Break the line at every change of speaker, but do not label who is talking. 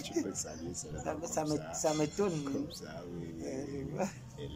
Je peux saluer cela comme ça.
Ça m'étonne.
Comme ça, oui.
Je vois.